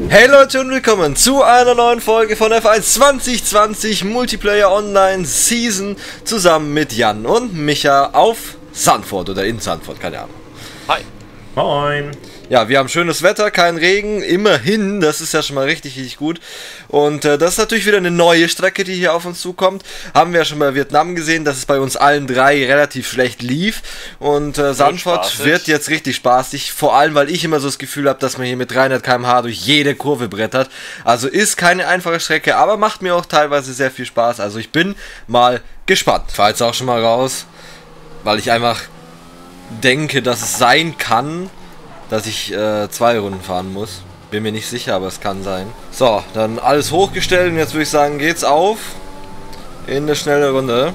Hey Leute und willkommen zu einer neuen Folge von F1 2020 Multiplayer Online Season zusammen mit Jan und Micha auf Zandvoort oder in Zandvoort, keine Ahnung. Hi. Moin. Ja, wir haben schönes Wetter, kein Regen, immerhin, das ist ja schon mal richtig gut. Und das ist natürlich wieder eine neue Strecke, die hier auf uns zukommt. Haben wir ja schon bei Vietnam gesehen, dass es bei uns allen drei relativ schlecht lief. Und Zandvoort wird jetzt richtig spaßig, vor allem, weil ich immer so das Gefühl habe, dass man hier mit 300 km/h durch jede Kurve brettert. Also ist keine einfache Strecke, aber macht mir auch teilweise sehr viel Spaß. Also ich bin mal gespannt. Ich fahre jetzt auch schon mal raus, weil ich einfach denke, dass es sein kann, dass ich 2 Runden fahren muss. Bin mir nicht sicher, aber es kann sein. So, dann alles hochgestellt und jetzt würde ich sagen, geht's auf in eine schnelle Runde.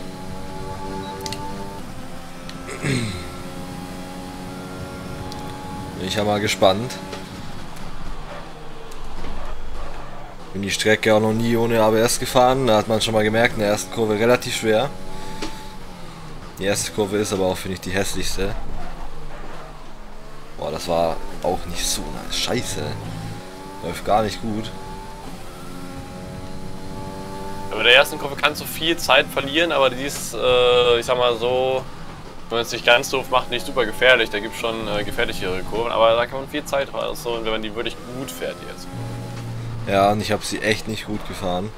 Bin ich ja mal gespannt. Bin die Strecke auch noch nie ohne ABS gefahren. Da hat man schon mal gemerkt, in der ersten Kurve relativ schwer. Die erste Kurve ist aber auch, finde ich, die hässlichste. Boah, das war auch nicht so nice. Scheiße. Läuft gar nicht gut. Bei der ersten Kurve kannst du viel Zeit verlieren, aber die ist, ich sag mal so, wenn man es nicht ganz doof macht, nicht super gefährlich. Da gibt es schon gefährlichere Kurven, aber da kann man viel Zeit rausholen, wenn man die wirklich gut fährt jetzt. Ja, und ich habe sie echt nicht gut gefahren.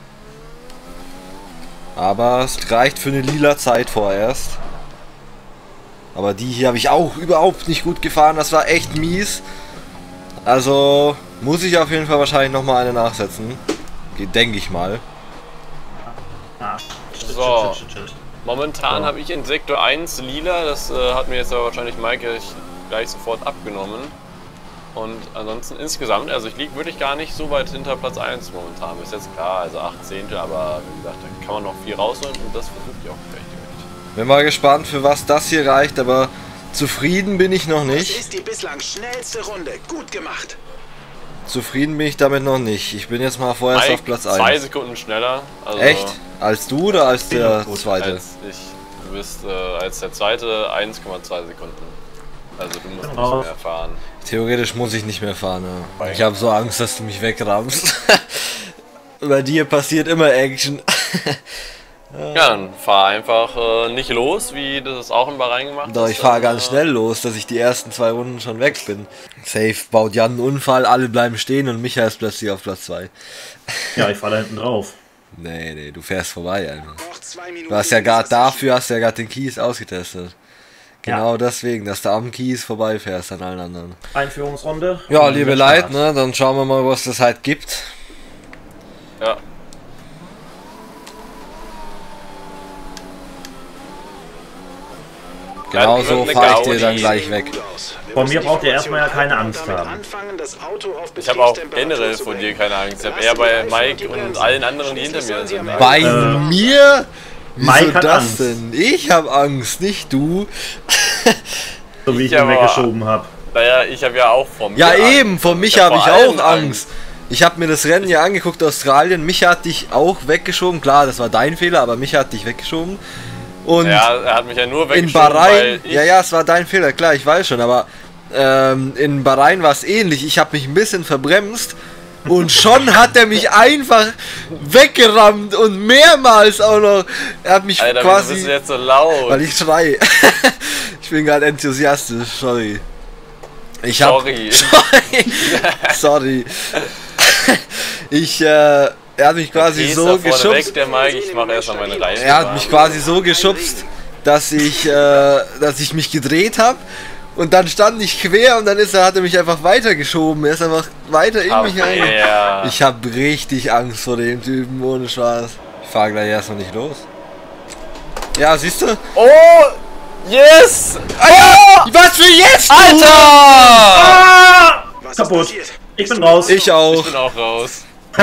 Aber es reicht für eine lila Zeit vorerst. Aber die hier habe ich auch überhaupt nicht gut gefahren. Das war echt mies. Also muss ich auf jeden Fall wahrscheinlich nochmal eine nachsetzen. Denke ich mal. So, momentan habe ich in Sektor 1 lila. Das hat mir jetzt aber wahrscheinlich Maike gleich sofort abgenommen. Und ansonsten insgesamt, also ich liege wirklich gar nicht so weit hinter Platz 1 momentan. Ist jetzt klar, also 8 Zehntel, aber wie gesagt, da kann man noch viel rausholen und das versuche ich auch gleich. Bin mal gespannt, für was das hier reicht, aber zufrieden bin ich noch nicht. Das ist die bislang schnellste Runde. Gut gemacht. Zufrieden bin ich damit noch nicht. Ich bin jetzt mal vorerst auf Platz 1. 2 Sekunden schneller. Also echt? Als du oder als der Zweite? Als ich. Du bist als der Zweite 1,2 Sekunden. Also du musst nicht mehr fahren. Theoretisch muss ich nicht mehr fahren. Ja. Ich habe so Angst, dass du mich wegrammst. Bei dir passiert immer Action. Ja, dann fahr einfach nicht los, wie du das auch in Bahrain gemacht hast. Doch, ich fahre ganz schnell los, dass ich die ersten 2 Runden schon weg bin. Safe baut Jan einen Unfall, alle bleiben stehen und Micha ist plötzlich auf Platz 2. Ja, ich fahre da hinten drauf. Nee, du fährst vorbei einfach. Du hast ja gerade dafür, den Kies ausgetestet. Genau deswegen, dass du am Kies vorbeifährst an allen anderen. Einführungsrunde. Ja, liebe Leute, ne, dann schauen wir mal, was das halt gibt. Ja. Genau so fahre ich dir dann gleich weg. Von mir braucht ihr erstmal ja keine Angst haben. Ich habe auch generell von dir keine Angst. Ich habe eher bei Mike und allen anderen, die hinter mir sind. Bei mir? Wieso Mike hat das Angst. denn? Ich habe Angst, nicht du. So wie ich ihn weggeschoben habe. Naja, ich habe ja auch von mir Ja Angst. eben, von Micha habe ich auch Angst. Ich habe mir das Rennen ja angeguckt, Australien. Micha hat dich auch weggeschoben. Klar, das war dein Fehler, aber Micha hat dich weggeschoben. Und ja, er hat mich ja nur weggeschoben, in Bahrain, weil ich ja, es war dein Fehler, klar, ich weiß schon, aber in Bahrain war es ähnlich. Ich habe mich ein bisschen verbremst und schon hat er mich einfach weggerammt und mehrmals auch noch. Er hat mich Alter, quasi. wieso bist du jetzt so laut? Weil ich schrei. Ich bin gerade enthusiastisch, sorry. Sorry. Er hat mich quasi so geschubst. Der Mike, ich mache erstmal meine Reifen. Er hat mich quasi so geschubst, dass ich mich gedreht habe und dann stand ich quer und dann hat er mich einfach weitergeschoben. Er ist einfach weiter in mich rein. Yeah. Ich habe richtig Angst vor dem Typen, ohne Spaß. Ich fahre gleich erstmal nicht los. Ja, siehst du? Oh! Yes! Ah, was für jetzt? Alter! Ah! Was ist Kaputt. passiert? Ich bin raus. Ich auch. Ich bin auch raus.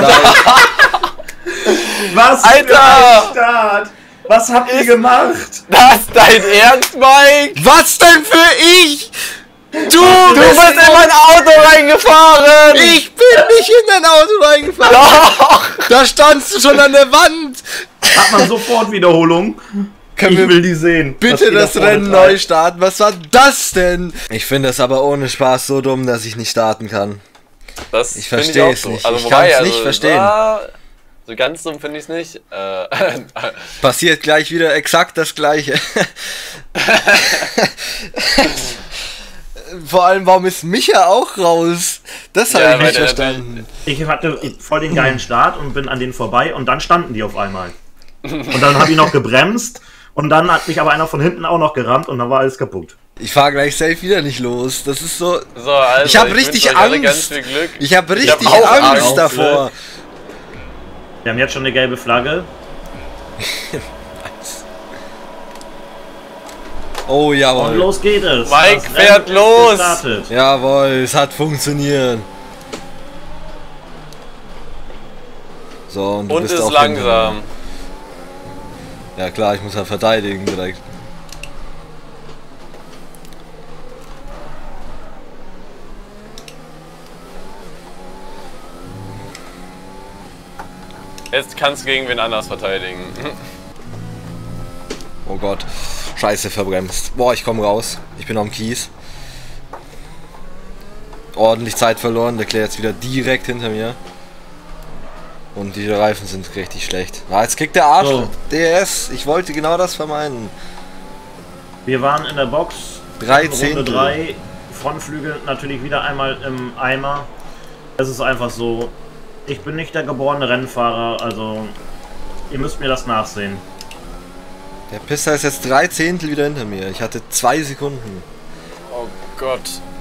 Was Alter! für ein Start. Was habt ihr gemacht? Das ist dein Ernst, Mike? Was denn für ich? Du bist in mein Auto reingefahren! Ich bin nicht in dein Auto reingefahren! Doch! Da standst du schon an der Wand! Hat man sofort Wiederholung? Ich will die sehen. Bitte das Rennen neu starten. Was war das denn? Ich finde es aber ohne Spaß so dumm, dass ich nicht starten kann. Das Ich find verstehe auch es so. nicht. Also, Ich wobei, kann es nicht verstehen. So ganz dumm finde ich es nicht. Passiert gleich wieder exakt das Gleiche. Vor allem, warum ist Micha auch raus? Das habe Ja, ich weil nicht der- verstanden. Ich hatte voll den geilen Start und bin an denen vorbei und dann standen die auf einmal. Und dann habe ich noch gebremst und dann hat mich aber einer von hinten auch noch gerammt und dann war alles kaputt. Ich fahre gleich safe wieder nicht los. Das ist so. So, also, Ich habe wünsche richtig euch alle ganz Angst. viel Glück. Ich habe Ich richtig hab auch Angst Angst, davor. Wir haben jetzt schon eine gelbe Flagge. Oh Und jawohl. los geht es. Mike Das fährt Rennen ist los. gestartet. Jawohl, es hat funktioniert. So, und du Und bist ist auch langsam. Ja klar, ich muss ja verteidigen direkt. Jetzt kannst du gegen wen anders verteidigen. Oh Gott. Scheiße, verbremst. Boah, ich komme raus. Ich bin am Kies. Ordentlich Zeit verloren. Der Leclerc jetzt wieder direkt hinter mir. Und die Reifen sind richtig schlecht. Ah, jetzt kriegt der Arsch. So. DRS. Ich wollte genau das vermeiden. Wir waren in der Box. Drei Runde Zehntel. 3. Frontflügel natürlich wieder einmal im Eimer. Es ist einfach so. Ich bin nicht der geborene Rennfahrer, also ihr müsst mir das nachsehen. Der Pisser ist jetzt 3 Zehntel wieder hinter mir. Ich hatte 2 Sekunden. Oh Gott.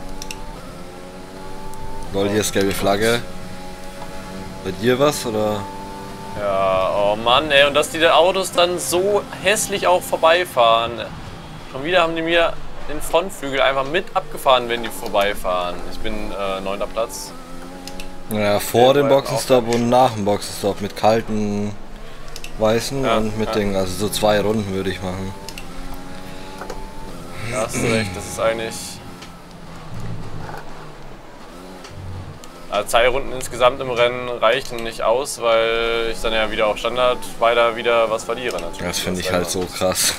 Lol, hier ist gelbe Flagge. Bei dir was, oder? Ja, oh Mann, ey. Und dass die Autos dann so hässlich auch vorbeifahren. Schon wieder haben die mir den Frontflügel einfach mit abgefahren, wenn die vorbeifahren. Ich bin 9. Platz. Ja, vor Ja, dem weil Boxenstopp und nach dem Boxenstopp mit kalten Weißen Ja, und mit ja. Dingen. Also so 2 Runden würde ich machen. Da hast du recht, das ist eigentlich... Also 2 Runden insgesamt im Rennen reichen nicht aus, weil ich dann ja wieder auf Standard weiter wieder was verliere natürlich. Das finde ich halt so krass.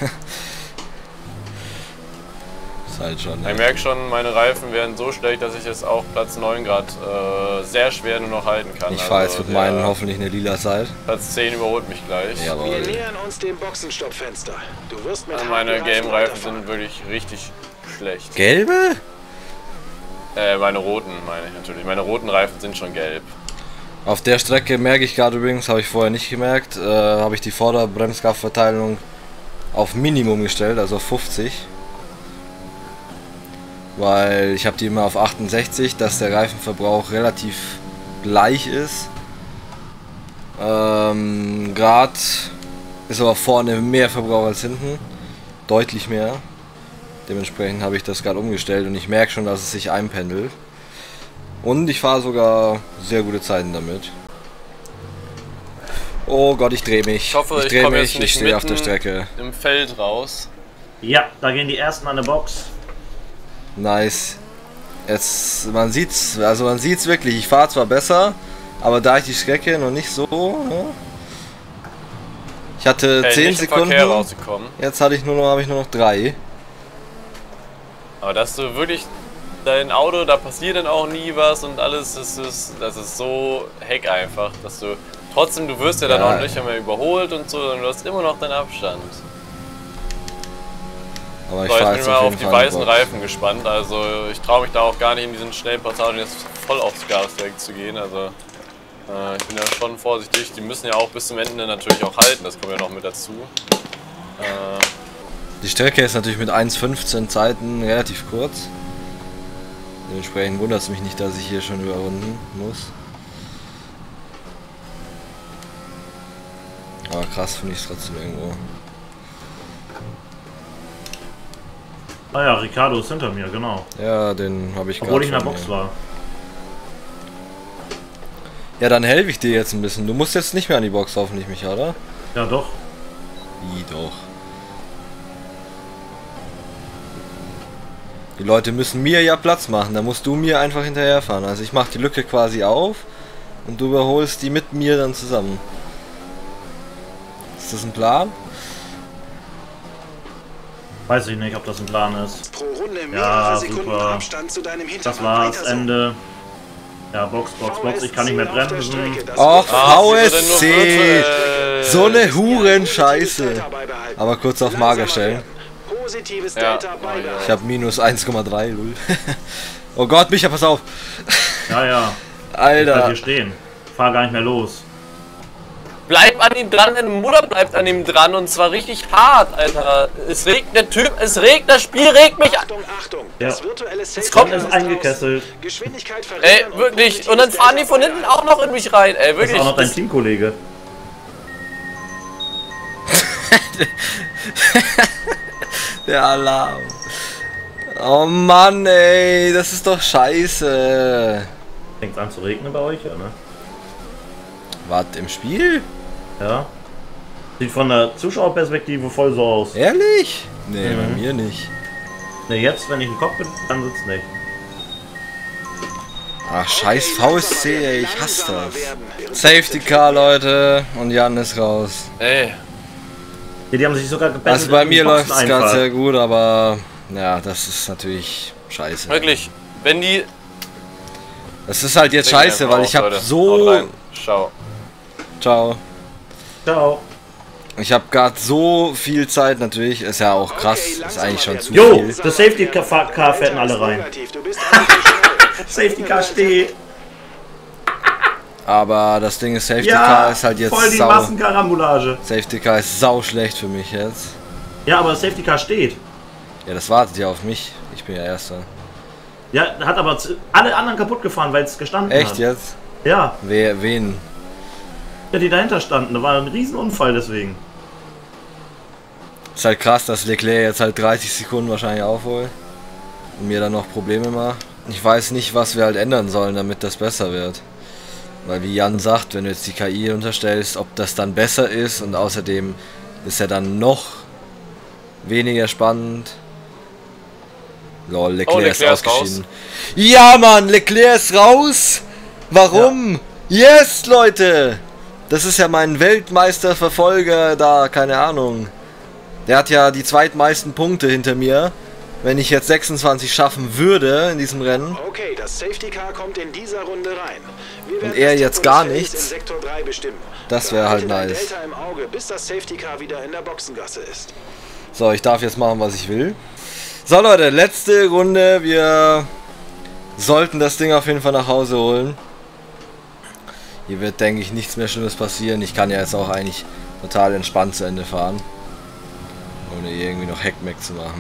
Ist halt schon. Ich merke schon, meine Reifen werden so schlecht, dass ich es auch Platz 9 Grad sehr schwer nur noch halten kann. Ich fahre jetzt mit meinen der hoffentlich eine lila Zeit. Platz 10 überholt mich gleich. Wir Jawohl. nähern uns dem Boxenstoppfenster. Du wirst mit Also meine harten Reifen Game-Reifen weiterfahren. sind wirklich richtig schlecht. Gelbe? Meine roten meine ich natürlich. Meine roten Reifen sind schon gelb. Auf der Strecke merke ich gerade übrigens, habe ich vorher nicht gemerkt, habe ich die Vorderbremskraftverteilung auf Minimum gestellt, also auf 50. Weil ich habe die immer auf 68, dass der Reifenverbrauch relativ gleich ist. Gerade ist aber vorne mehr Verbrauch als hinten. Deutlich mehr. Dementsprechend habe ich das gerade umgestellt und ich merke schon, dass es sich einpendelt. Und ich fahre sogar sehr gute Zeiten damit. Oh Gott, ich drehe mich. Ich hoffe, ich drehe komme mich, jetzt nicht ich stehe auf der mitten Strecke. im Feld raus. Ja, da gehen die ersten an der Box. Nice. Jetzt, man sieht's wirklich. Ich fahre zwar besser, aber da ich die Strecke noch nicht so. Ne? Ich hatte 10 nicht im Verkehr Sekunden. rausgekommen. Jetzt habe ich nur noch 3. Aber dass du wirklich dein Auto, da passiert dann auch nie was und alles, das ist so heck einfach, dass du trotzdem, du wirst ja dann Ja. auch nicht mehr überholt und so, und du hast immer noch deinen Abstand. Aber ich So, fahre ich jetzt bin mal auf auf jeden die Fall in weißen die Box. Reifen gespannt, also ich traue mich da auch gar nicht in diesen schnellen Passagen jetzt voll aufs Gas direkt zu gehen, also ich bin ja schon vorsichtig, die müssen ja auch bis zum Ende natürlich auch halten, das kommt ja noch mit dazu. Die Strecke ist natürlich mit 1,15 Zeiten relativ kurz. Dementsprechend wundert es mich nicht, dass ich hier schon überrunden muss. Aber krass finde ich es trotzdem irgendwo. Ah ja, Ricardo ist hinter mir, genau. Ja, den habe ich Obwohl ich in der vor Box mir. war. Ja, dann helfe ich dir jetzt ein bisschen. Du musst jetzt nicht mehr an die Box hoffentlich, Micha, oder? Ja doch. Wie doch. Die Leute müssen mir ja Platz machen, da musst du mir einfach hinterherfahren. Also ich mache die Lücke quasi auf und du überholst die mit mir dann zusammen. Ist das ein Plan? Weiß ich nicht, ob das ein Plan ist. Pro Runde mehrere Ja, Sekunden super. Abstand zu deinem Das Hintermann. war's, Weiter so. Ende. Ja, Box, ich kann nicht mehr bremsen. Och, sie wird nur VSC! So eine Huren-Scheiße. Hurenscheiße. Aber kurz auf Mager stellen. Positives Ja. Delta beibehalten. Ich habe minus 1,3, lul. Oh Gott, Micha, pass auf. Ja. Ich bleib Alter. hier stehen. Fahr gar nicht mehr los. Bleib an ihm dran, deine Mutter bleibt an ihm dran und zwar richtig hart, Alter. Es regt der Typ, das Spiel regt mich an. Achtung, Ja. das virtuelle Safety Kommt Car ist ist eingekesselt. raus. Geschwindigkeit Ey, verringern wirklich. positives Und dann fahren die Delta von hinten beibehalten. auch noch in mich rein, ey, Das ist wirklich. auch noch dein Teamkollege. Der Alarm. Oh Mann, ey. Das ist doch scheiße. Fängt an zu regnen bei euch, ja, ne? Was, im Spiel? Ja. Sieht von der Zuschauerperspektive voll so aus. Ehrlich? Nee, bei mir nicht. Ne, jetzt, wenn ich im Cockpit, dann sitzt nicht. Ach, scheiß VSC, ey. Ich hasse Langsamer das. werden. Safety Car, Leute. Und Jan ist raus. Ey, Ja, die haben sich sogar gebessert. Also bei mir läuft es ganz sehr gut, aber ja, das ist natürlich scheiße. wirklich. Wenn die... Das ist halt jetzt scheiße, weil ich habe Haut so... rein. Schau. Ciao. Ciao. Ich habe gerade so viel Zeit natürlich. Ist ja auch krass. Ist eigentlich schon zu Jo, viel. das Safety Car fährten alle rein. Negativ, du bist einfach schnell. Safety Car steht. Aber das Ding ist, Safety Ja, Car ist halt jetzt voll die sau... Massenkarambolage. Safety Car ist sau schlecht für mich jetzt. Ja, aber das Safety Car steht. Ja, das wartet ja auf mich. Ich bin ja Erster. Ja, hat aber alle anderen kaputt gefahren, weil es gestanden hat. Echt jetzt? Ja, Wen? ja, die dahinter standen. Da war ein Riesenunfall deswegen. Ist halt krass, dass Leclerc jetzt halt 30 Sekunden wahrscheinlich aufholt. Und mir dann noch Probleme macht. Ich weiß nicht, was wir halt ändern sollen, damit das besser wird. Weil wie Jan sagt, wenn du jetzt die KI unterstellst, ob das dann besser ist und außerdem ist er dann noch weniger spannend. Lol, Leclerc, Leclerc ist ist ausgeschieden. Ja, Mann, Leclerc ist raus! Warum? Yes, Leute! Das ist ja mein Weltmeisterverfolger da, keine Ahnung. Der hat ja die zweitmeisten Punkte hinter mir. Wenn ich jetzt 26 schaffen würde in diesem Rennen. Okay, das Safety Car kommt in dieser Runde rein. Wir werden Und er das jetzt Tempo gar des Feldes nichts. in Sektor 3 bestimmen. Das wäre halt Behalte dein nice. Delta im Auge, bis das Safety Car wieder in der Boxengasse ist. So, ich darf jetzt machen, was ich will. So, Leute, letzte Runde. Wir sollten das Ding auf jeden Fall nach Hause holen. Hier wird, denke ich, nichts mehr Schlimmes passieren. Ich kann ja jetzt auch eigentlich total entspannt zu Ende fahren. Ohne irgendwie noch Heckmeck zu machen.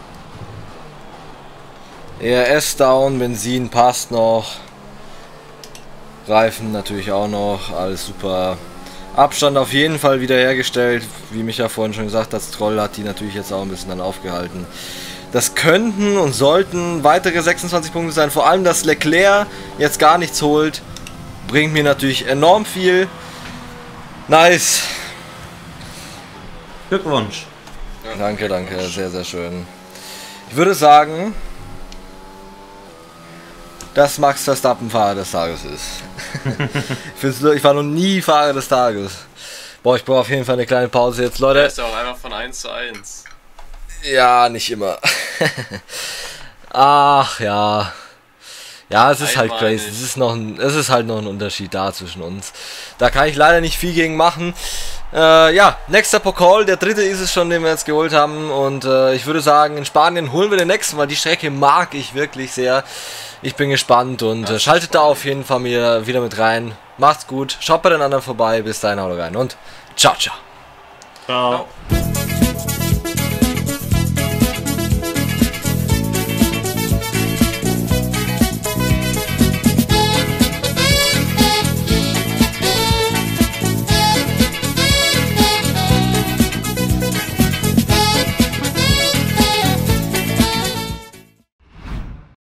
ERS down, Benzin passt noch. Reifen natürlich auch noch. Alles super. Abstand auf jeden Fall wiederhergestellt. Wie Micha vorhin schon gesagt hat, Troll hat die natürlich jetzt auch ein bisschen dann aufgehalten. Das könnten und sollten weitere 26 Punkte sein. Vor allem, dass Leclerc jetzt gar nichts holt, bringt mir natürlich enorm viel. Nice. Glückwunsch. Danke, danke. Sehr, sehr schön. Ich würde sagen, dass Max Verstappen Fahrer des Tages ist. Ich war noch nie Fahrer des Tages. Boah, ich brauche auf jeden Fall eine kleine Pause jetzt, Leute. Der ist ja auch einfach von 1:1. Ja, nicht immer. Ach ja. Ja, es ist halt Einmal crazy. nicht. Es ist halt noch ein Unterschied da zwischen uns. Da kann ich leider nicht viel gegen machen. Ja, nächster Pokal, der dritte ist es schon, den wir jetzt geholt haben. Und ich würde sagen, in Spanien holen wir den nächsten, weil die Strecke mag ich wirklich sehr. Ich bin gespannt und schaltet da auf jeden Fall wieder mit rein. Macht's gut, schaut bei den anderen vorbei. Bis dahin, haut rein und ciao, ciao. Ciao. Ciao.